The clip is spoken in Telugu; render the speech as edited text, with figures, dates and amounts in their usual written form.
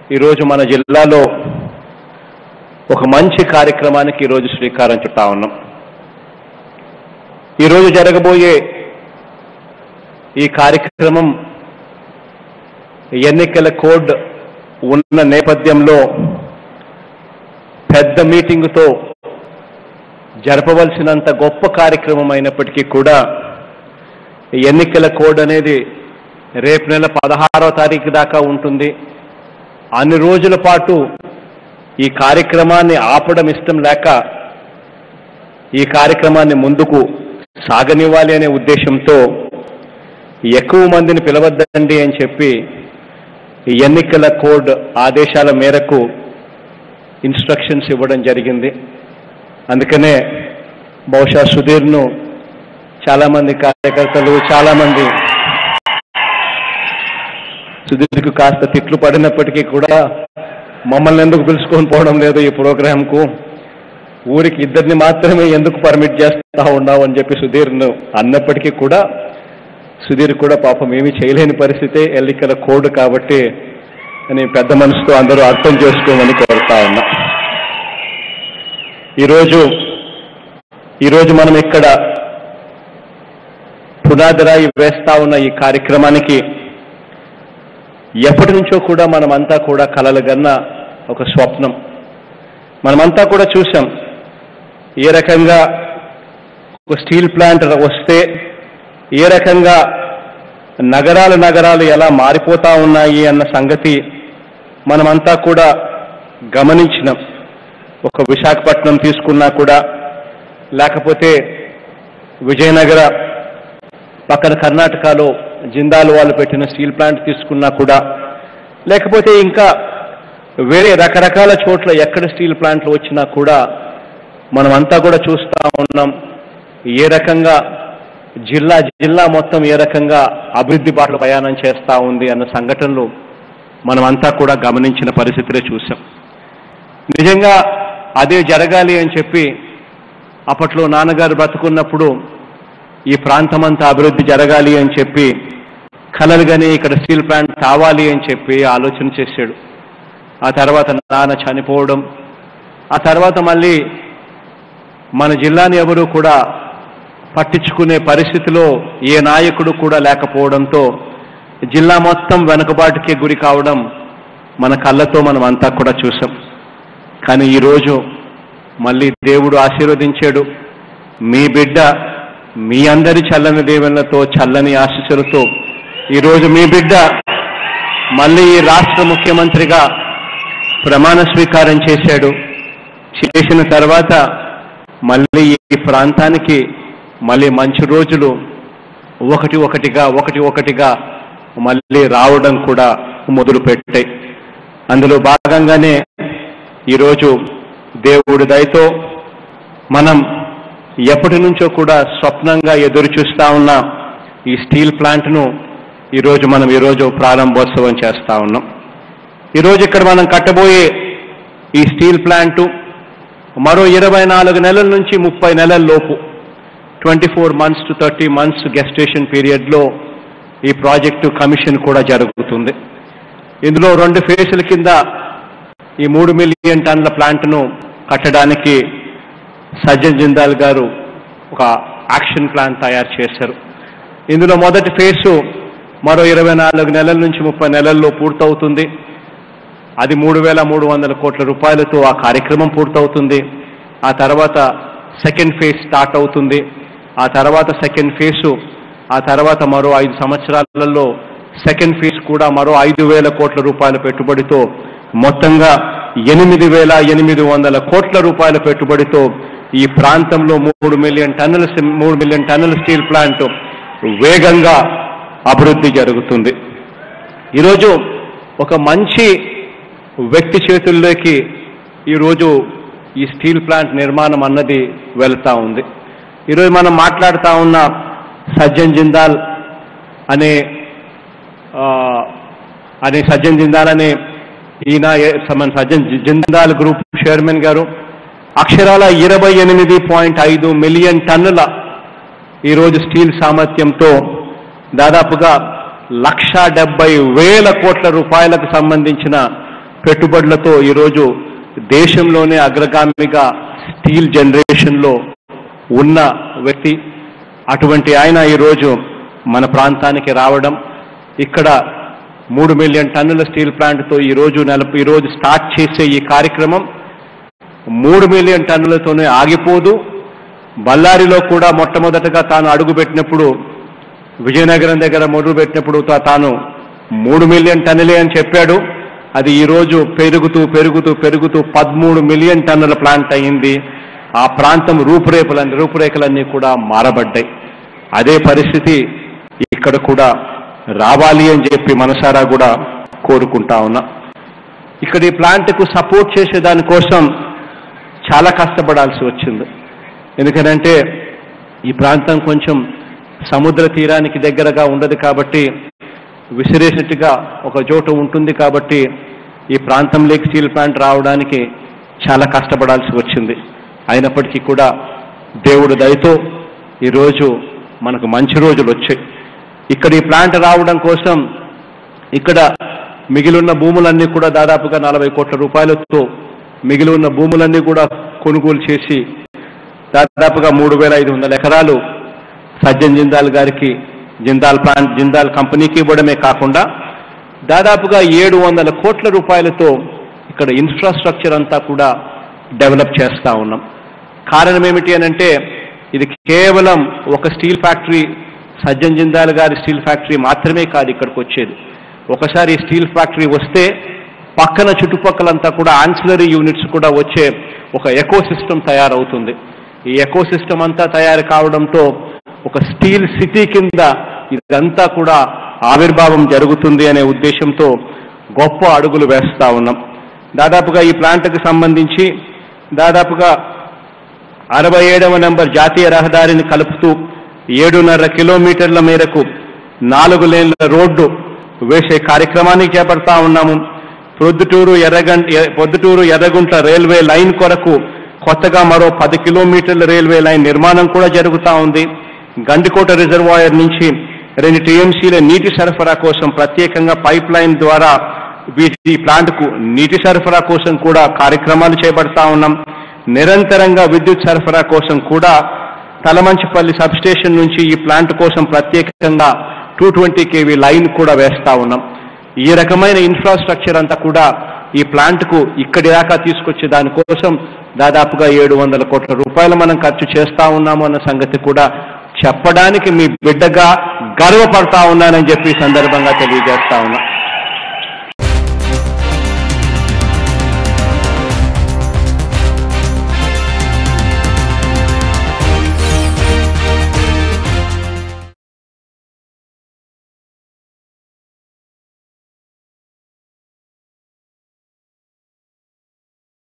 ఈరోజు మన జిల్లాలో ఒక మంచి కార్యక్రమానికి ఈరోజు శ్రీకారం చుట్టా ఉన్నాం. ఈరోజు జరగబోయే ఈ కార్యక్రమం ఎన్నికల కోడ్ ఉన్న నేపథ్యంలో పెద్ద మీటింగుతో జరపవలసినంత గొప్ప కార్యక్రమం అయినప్పటికీ కూడా ఎన్నికల కోడ్ అనేది రేపు నెల 16వ తారీఖు దాకా ఉంటుంది. అన్ని రోజుల పాటు ఈ కార్యక్రమాన్ని ఆపడం ఇష్టం లేక ఈ కార్యక్రమాన్ని ముందుకు సాగనివ్వాలి అనే ఉద్దేశంతో ఎక్కువ మందిని పిలవద్దండి అని చెప్పి ఎన్నికల కోడ్ ఆదేశాల మేరకు ఇన్స్ట్రక్షన్స్ ఇవ్వడం జరిగింది. అందుకనే బహుశా సుధీర్ను చాలామంది కార్యకర్తలు చాలామంది సుధీర్కు కాస్త తిట్లు పడినప్పటికీ కూడా మమ్మల్ని ఎందుకు పిలుచుకొని పోవడం లేదు ఈ ప్రోగ్రాంకు, ఊరికి ఇద్దరిని మాత్రమే ఎందుకు పర్మిట్ చేస్తా ఉన్నావు అని చెప్పి సుధీర్ను అన్నప్పటికీ కూడా సుధీర్ కూడా పాపం ఏమీ చేయలేని పరిస్థితే ఎన్నికల కోడ్ కాబట్టి అని పెద్ద మనసుతో అందరూ అర్థం చేసుకోమని కోరుతా ఉన్నా. ఈరోజు మనం ఇక్కడ పునాదిరాయి వేస్తా ఉన్న ఈ కార్యక్రమానికి ఎప్పటి నుంచో కూడా మనమంతా కూడా కలలుగన్న ఒక స్వప్నం. మనమంతా కూడా చూసాం ఏ రకంగా ఒక స్టీల్ ప్లాంట్ వస్తే ఏ రకంగా నగరాలు ఎలా మారిపోతా ఉన్నాయి అన్న సంగతి మనమంతా కూడా గమనించినాం. ఒక విశాఖపట్నం తీసుకున్నా కూడా, లేకపోతే విజయనగర పక్కన కర్ణాటకలో జిందాల్ వాళ్ళు పెట్టిన స్టీల్ ప్లాంట్ తీసుకున్నా కూడా, లేకపోతే ఇంకా వేరే రకరకాల చోట్ల ఎక్కడ స్టీల్ ప్లాంట్లు వచ్చినా కూడా మనమంతా కూడా చూస్తూ ఉన్నాం ఏ రకంగా జిల్లా మొత్తం ఏ రకంగా అభివృద్ధి బాటలో ప్రయాణం చేస్తూ ఉంది అన్న సంఘటనలు మనమంతా కూడా గమనించిన పరిస్థితులే చూసాం. నిజంగా అదే జరగాలి అని చెప్పి అప్పట్లో నాన్నగారు బ్రతుకున్నప్పుడు ఈ ప్రాంతమంతా అభివృద్ధి జరగాలి అని చెప్పి కలలుగానే ఇక్కడ స్టీల్ ప్లాంట్ కావాలి అని చెప్పి ఆలోచన చేశాడు. ఆ తర్వాత నాన్న చనిపోవడం, ఆ తర్వాత మళ్ళీ మన జిల్లాని ఎవరూ కూడా పట్టించుకునే పరిస్థితిలో ఏ నాయకుడు కూడా లేకపోవడంతో జిల్లా మొత్తం వెనుకబాటుకే గురి కావడం మన కళ్ళతో మనం అంతా కూడా చూసాం. కానీ ఈరోజు మళ్ళీ దేవుడు ఆశీర్వదించాడు. మీ బిడ్డ మీ అందరి చల్లని దీవెనలతో చల్లని ఆశీస్సులతో ఈరోజు మీ బిడ్డ మళ్ళీ ఈ రాష్ట్ర ముఖ్యమంత్రిగా ప్రమాణ స్వీకారం చేశాడు. చేసిన తర్వాత మళ్ళీ ఈ ప్రాంతానికి మళ్ళీ మంచి రోజులు ఒకటి ఒకటిగా మళ్ళీ రావడం కూడా మొదలుపెట్టాయి. అందులో భాగంగానే ఈరోజు దేవుడి దయతో మనం ఎప్పటి నుంచో కూడా స్వప్నంగా ఎదురు చూస్తా ఉన్న ఈ స్టీల్ ప్లాంట్ను ఈరోజు ప్రారంభోత్సవం చేస్తా ఉన్నాం. ఈరోజు ఇక్కడ మనం కట్టబోయే ఈ స్టీల్ ప్లాంటు మరో 24 నెలల నుంచి 30 నెలల లోపు 24 months to 30 months గెస్టేషన్ పీరియడ్లో ఈ ప్రాజెక్టు కమిషన్ కూడా జరుగుతుంది. ఇందులో 2 ఫేజుల కింద ఈ 3 మిలియన్ టన్నుల ప్లాంట్ను కట్టడానికి సజ్జన్ జిందాల్ గారు ఒక యాక్షన్ ప్లాన్ తయారు చేశారు. ఇందులో మొదటి ఫేజు మరో 24 నెలల నుంచి 30 నెలల్లో పూర్తవుతుంది. అది 3,300 కోట్ల రూపాయలతో ఆ కార్యక్రమం పూర్తవుతుంది. ఆ తర్వాత సెకండ్ ఫేజ్ స్టార్ట్ అవుతుంది. ఆ తర్వాత సెకండ్ ఫేజు, ఆ తర్వాత మరో 5 సంవత్సరాలలో సెకండ్ ఫేజ్ కూడా మరో 5,000 కోట్ల రూపాయల పెట్టుబడితో మొత్తంగా 8,800 కోట్ల రూపాయల పెట్టుబడితో ఈ ప్రాంతంలో 3 మిలియన్ టన్నుల స్టీల్ ప్లాంట్ వేగంగా అభివృద్ధి జరుగుతుంది. ఈరోజు ఒక మంచి వ్యక్తి చేతుల్లోకి ఈరోజు ఈ స్టీల్ ప్లాంట్ నిర్మాణం అన్నది వెళ్తా ఉంది. ఈరోజు మనం మాట్లాడుతూ ఉన్న సజ్జన్ జిందాల్ అనే ఈయన సజ్జన్ జిందాల్ గ్రూప్ చైర్మన్ గారు అక్షరాల 28.5 మిలియన్ టన్నుల ఈరోజు స్టీల్ సామర్థ్యంతో దాదాపుగా 1,70,000 కోట్ల రూపాయలకు సంబంధించిన పెట్టుబడులతో ఈరోజు దేశంలోనే అగ్రగామిగా స్టీల్ జనరేషన్లో ఉన్న వ్యక్తి. అటువంటి ఆయన ఈరోజు మన ప్రాంతానికి రావడం, ఇక్కడ 3 మిలియన్ టన్నుల స్టీల్ ప్లాంట్తో ఈరోజు స్టార్ట్ చేసే ఈ కార్యక్రమం 3 మిలియన్ టన్నులతోనే ఆగిపోదు. బళ్ళారిలో కూడా మొట్టమొదటగా తాను అడుగుపెట్టినప్పుడు, విజయనగరం దగ్గర మొదలుపెట్టినప్పుడు తాను 3 మిలియన్ టన్నులే అని చెప్పాడు. అది ఈరోజు పెరుగుతూ 13 మిలియన్ టన్నుల ప్లాంట్ అయింది. ఆ ప్రాంతం రూపురేఖలన్నీ కూడా మారబడ్డాయి. అదే పరిస్థితి ఇక్కడ కూడా రావాలి అని చెప్పి మనసారా కూడా కోరుకుంటా ఉన్నా. ఇక్కడ ఈ ప్లాంట్కు సపోర్ట్ చేసే దానికోసం చాలా కష్టపడాల్సి వచ్చింది. ఎందుకంటే ఈ ప్రాంతం కొంచెం సముద్ర తీరానికి దగ్గరగా ఉండదు కాబట్టి, విసిరేసినట్టుగా ఒక చోట ఉంటుంది కాబట్టి ఈ ప్రాంతంలోకి స్టీల్ ప్లాంట్ రావడానికి చాలా కష్టపడాల్సి వచ్చింది. అయినప్పటికీ కూడా దేవుడి దయతో ఈరోజు మనకు మంచి రోజులు వచ్చాయి. ఇక్కడ ఈ ప్లాంట్ రావడం కోసం ఇక్కడ మిగిలిన భూములన్నీ కూడా దాదాపుగా 40 కోట్ల రూపాయలతో మిగిలి ఉన్న భూములన్నీ కూడా కొనుగోలు చేసి దాదాపుగా 3,500 ఎకరాలు సజ్జన్ జిందాల్ గారికి జిందాల్ కంపెనీకి ఇవ్వడమే కాకుండా దాదాపుగా 700 కోట్ల రూపాయలతో ఇక్కడ ఇన్ఫ్రాస్ట్రక్చర్ అంతా కూడా డెవలప్ చేస్తూ ఉన్నాం. కారణం ఏమిటి అనంటే ఇది కేవలం ఒక స్టీల్ ఫ్యాక్టరీ, సజ్జన్ జిందాల్ గారి స్టీల్ ఫ్యాక్టరీ మాత్రమే కాదు ఇక్కడికి వచ్చేది. ఒకసారి ఈ స్టీల్ ఫ్యాక్టరీ వస్తే పక్కన చుట్టుపక్కలంతా కూడా ఆన్సిలరీ యూనిట్స్ కూడా వచ్చే ఒక ఎకో సిస్టమ్ తయారవుతుంది. ఈ ఎకో సిస్టమ్ అంతా తయారు కావడంతో ఒక స్టీల్ సిటీ కింద ఇదంతా కూడా ఆవిర్భావం జరుగుతుంది అనే ఉద్దేశంతో గొప్ప అడుగులు వేస్తా ఉన్నాం. దాదాపుగా ఈ ప్లాంట్కి సంబంధించి దాదాపుగా 67వ నెంబర్ జాతీయ రహదారిని కలుపుతూ 7.5 కిలోమీటర్ల మేరకు 4 లేన్ల రోడ్డు వేసే కార్యక్రమాన్ని చేపడతా ఉన్నాము. పొద్దుటూరు ఎర్రగుంట్ల రైల్వే లైన్ కొరకు కొత్తగా మరో 10 కిలోమీటర్ల రైల్వే లైన్ నిర్మాణం కూడా జరుగుతూ ఉంది. గండికోట రిజర్వాయర్ నుంచి 2 టీఎంసీల నీటి సరఫరా కోసం ప్రత్యేకంగా పైప్ లైన్ ద్వారా ఈ ప్లాంట్కు నీటి సరఫరా కోసం కూడా కార్యక్రమాలు చేపడతా ఉన్నాం. నిరంతరంగా విద్యుత్ సరఫరా కోసం కూడా తలమంచిపల్లి సబ్స్టేషన్ నుంచి ఈ ప్లాంట్ కోసం ప్రత్యేకంగా 220 kV లైన్ కూడా వేస్తా ఉన్నాం. ఈ రకమైన ఇన్ఫ్రాస్ట్రక్చర్ అంతా కూడా ఈ ప్లాంట్కు ఇక్కడి దాకా తీసుకొచ్చే దానికోసం దాదాపుగా 700 కోట్ల రూపాయలు మనం ఖర్చు చేస్తా ఉన్నాము అన్న సంగతి కూడా చెప్పడానికి మీ బిడ్డగా గర్వపడతా ఉన్నానని చెప్పి సందర్భంగా తెలియజేస్తా ఉన్నా.